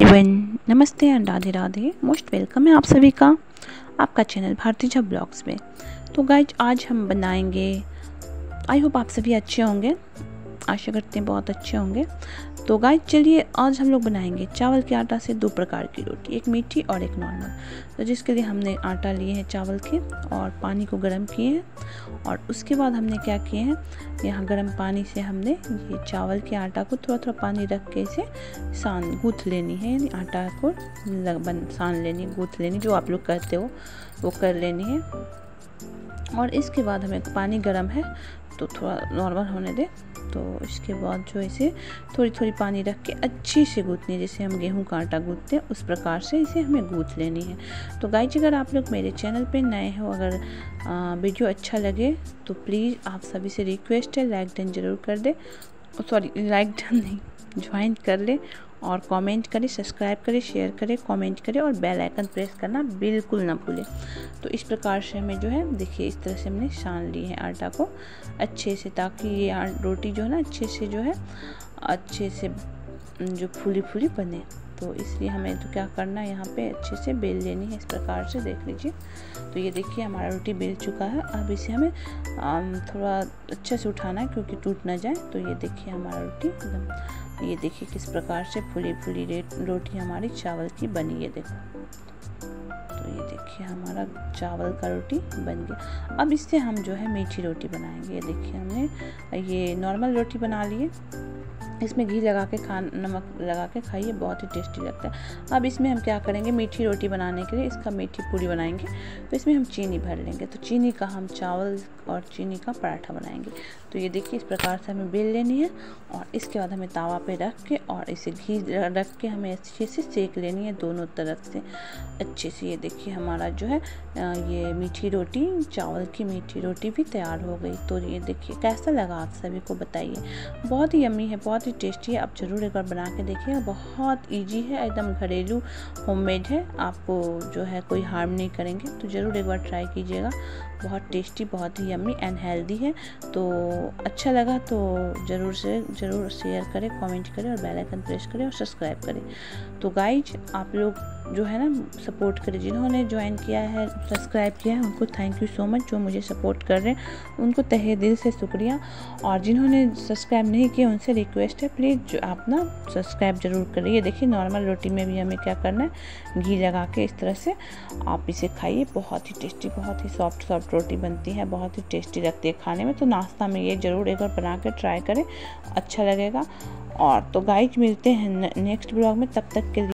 Everyone, नमस्ते and Radhe Radhe. Most welcome है आप सभी का आपका चैनल भारती झा ब्लॉग्स में। तो गाइज आज हम बनाएंगे, आई होप आप सभी अच्छे होंगे, आशा करते हैं बहुत अच्छे होंगे। तो गाइज चलिए आज हम लोग बनाएंगे चावल के आटा से दो प्रकार की रोटी, एक मीठी और एक नॉर्मल। तो जिसके लिए हमने आटा लिए हैं चावल के और पानी को गर्म किए हैं और उसके बाद हमने क्या किए हैं, यहाँ गर्म पानी से हमने ये चावल के आटा को थोड़ा थोड़ा पानी रख के इसे गूँथ लेनी है, यानी आटा को सान लेनी, गूँथ लेनी, जो आप लोग करते हो वो कर लेनी है। और इसके बाद हमें पानी गर्म है तो थोड़ा नॉर्मल होने दे। तो इसके बाद जो इसे थोड़ी थोड़ी पानी रख के अच्छी से गूँथनी है, जैसे हम गेहूं का आटा गूँथते हैं उस प्रकार से इसे हमें गूँथ लेनी है। तो गाइज अगर आप लोग मेरे चैनल पे नए हो, अगर वीडियो अच्छा लगे तो प्लीज़ आप सभी से रिक्वेस्ट है लाइक डन ज़रूर कर दे, सॉरी लाइक डन नहीं, ज्वाइन कर ले और कमेंट करें, सब्सक्राइब करें, शेयर करें, कमेंट करें और बेल आइकन प्रेस करना बिल्कुल ना भूलें। तो इस प्रकार से हमें जो है देखिए इस तरह से हमने सान ली है आटा को अच्छे से, ताकि ये रोटी जो है ना अच्छे से जो है अच्छे से जो फूली फूली बने। तो इसलिए हमें तो क्या करना है, यहाँ पे अच्छे से बेल लेनी है, इस प्रकार से देख लीजिए। तो ये देखिए हमारा रोटी बेल चुका है। अब इसे हमें थोड़ा अच्छे से उठाना है क्योंकि टूट ना जाए। तो ये देखिए हमारा रोटी एकदम, ये देखिए किस प्रकार से फूली फूली रोटी हमारी चावल की बनी है, देखो। तो ये देखिए हमारा चावल का रोटी बन गया। अब इससे हम जो है मीठी रोटी बनाएंगे। ये देखिए हमने ये नॉर्मल रोटी बना ली है, इसमें घी लगा के नमक लगा के खाइए, बहुत ही टेस्टी लगता है। अब इसमें हम क्या करेंगे, मीठी रोटी बनाने के लिए इसका मीठी पूरी बनाएंगे। तो इसमें हम चीनी भर लेंगे, तो चीनी का हम चावल और चीनी का पराठा बनाएंगे। तो ये देखिए इस प्रकार से हमें बेल लेनी है और इसके बाद हमें तावा पे रख के और इसे घी रख के हमें अच्छे से सेक लेनी है दोनों तरफ से अच्छे से। ये देखिए हमारा जो है ये मीठी रोटी, चावल की मीठी रोटी भी तैयार हो गई। तो ये देखिए कैसा लगा आप सभी को बताइए, बहुत ही यम्मी है, बहुत ही टेस्टी है। आप ज़रूर एक बार बना के देखिएगा, बहुत इजी है, एकदम घरेलू होममेड है, आपको जो है कोई हार्म नहीं करेंगे। तो ज़रूर एक बार ट्राई कीजिएगा, बहुत टेस्टी, बहुत ही यम्मी एंड हेल्दी है। तो अच्छा लगा तो ज़रूर शेयर करें, कमेंट करें और बेल आइकन प्रेस करें और सब्सक्राइब करें। तो गाइज आप लोग जो है ना सपोर्ट करें, जिन्होंने ज्वाइन किया है, सब्सक्राइब किया है, उनको थैंक यू सो मच। जो मुझे सपोर्ट कर रहे हैं उनको तहे दिल से शुक्रिया, और जिन्होंने सब्सक्राइब नहीं किया उनसे रिक्वेस्ट है प्लीज़ आप ना सब्सक्राइब ज़रूर करें। ये देखिए नॉर्मल रोटी में भी हमें क्या करना है, घी लगा के इस तरह से आप इसे खाइए, बहुत ही टेस्टी, बहुत ही सॉफ्ट रोटी बनती है, बहुत ही टेस्टी लगती है खाने में। तो नाश्ता में ये ज़रूर एक बार बना कर ट्राई करें, अच्छा लगेगा। और तो गाइज मिलते हैं नेक्स्ट ब्लॉग में, तब तक के लिए